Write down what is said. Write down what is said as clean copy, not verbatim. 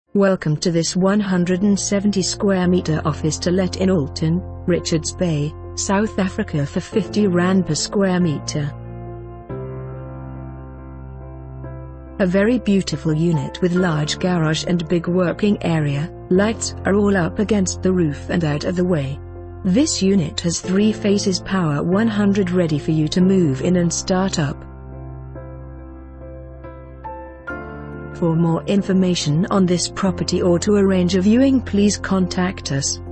Welcome to this 170 square meter office to let in Alton, Richards Bay, South Africa for R50 per square meter. A very beautiful unit with large garage and big working area. Lights are all up against the roof and out of the way. This unit has 3 phases power 100 ready for you to move in and start up. For more information on this property or to arrange a viewing, please contact us.